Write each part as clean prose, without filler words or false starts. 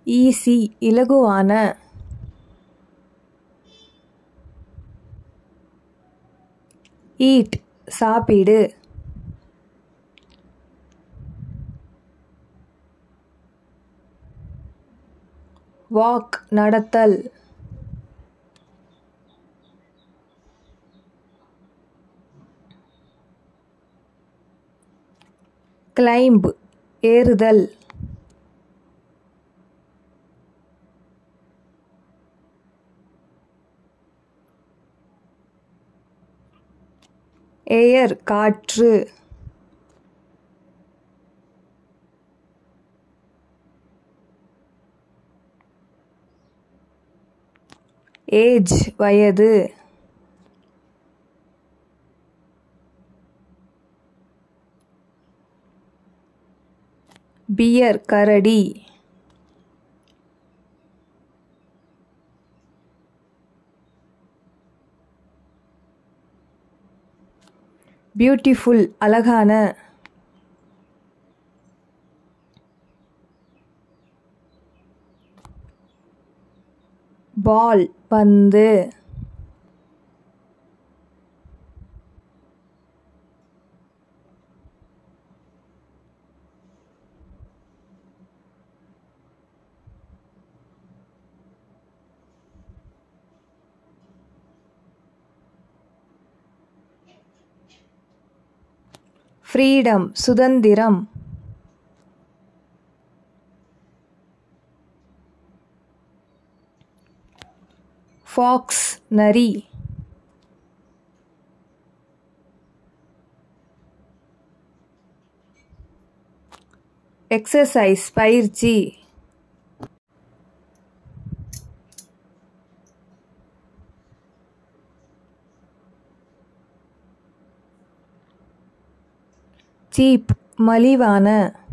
Easy இலகுவான. Eat சாப்பிடு. Walk நடத்தல். கிளைம்ப் ஏறுதல். ஏர் காற்று. ஏஜ் வயது. பியர் கரடி. பியூட்டிஃபுல் அழகான. பால் பந்து. ஃப்ரீடம் சுதந்திரம். ஃபாக்ஸ் நரி. எக்ஸசைஸ் பயிற்சி. சீப் மலிவான.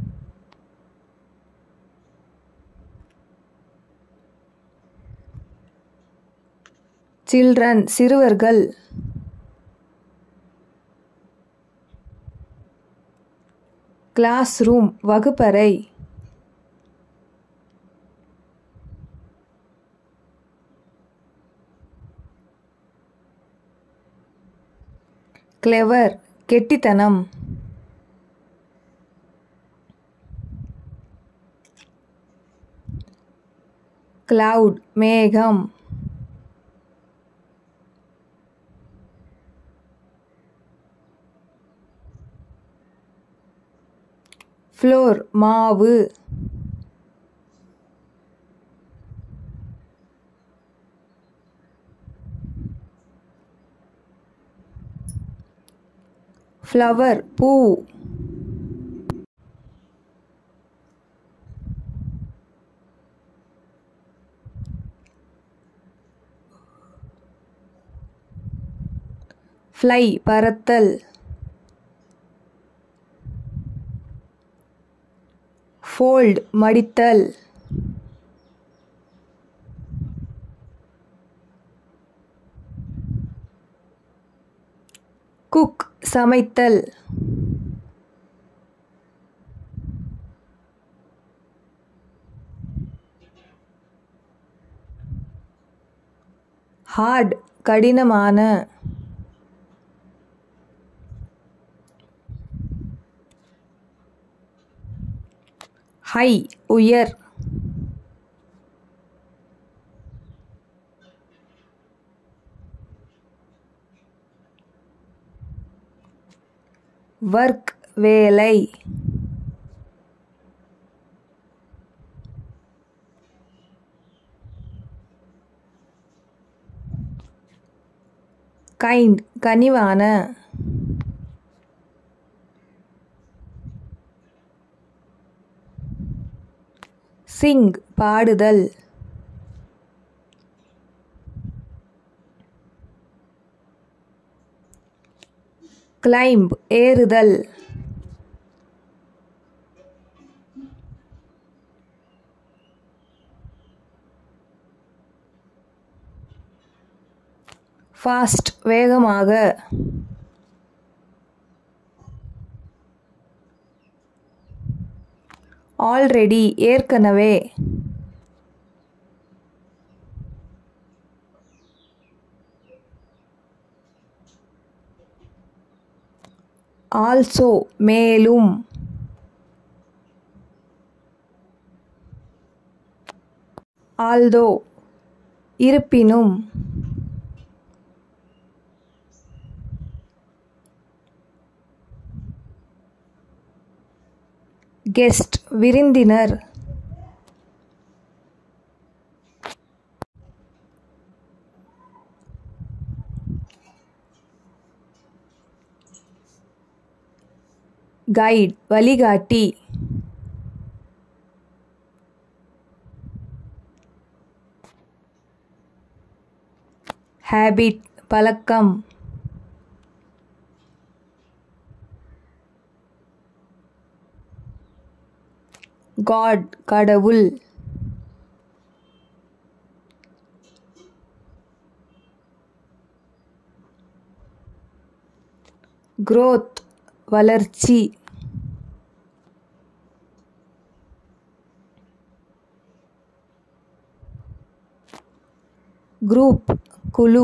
சில்ட்ரன் சிறுவர்கள். கிளாஸ் ரூம் வகுப்பறை. கிளெவர் கெட்டித்தனம். கிளவுட் மேகம். ஃப்ளோர் மாவு. ஃப்ளவர் பூ. ஃப்ளை பறத்தல். ஃபோல்ட் மடித்தல். குக் சமைத்தல். ஹார்ட் கடினமான. ஹை உயர். வர்க் வேலை. கைண்ட் கனிவான. சிங் பாடுதல். கிளைம்ப் ஏறுதல். ஃபாஸ்ட் வேகமாக. ஆல்ரெடி ஏற்கனவே. ஆல்சோ மேலும், ஆல்தோ இருப்பினும், கெஸ்ட் விருந்தினர், கைட் வழிகாட்டி, ஹேபிட் பழக்கம், காட் கடவுள், growth வளர்ச்சி, குரூப் குழு,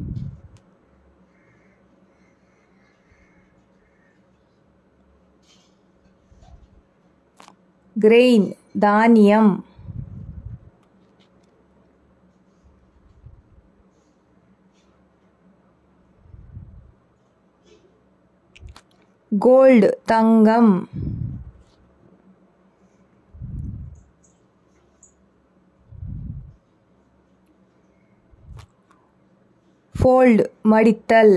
கிரெயின் தானியம், கோல்டு தங்கம், ஃபோல்ட் மடித்தல்,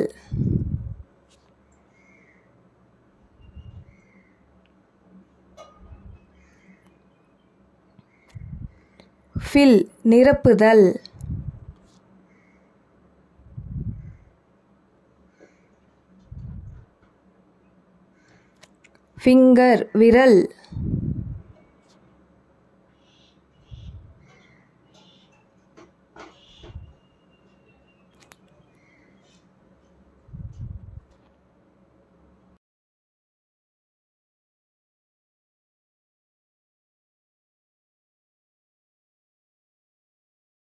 ஃபில் நிரப்புதல், ஃபிங்கர் விரல்,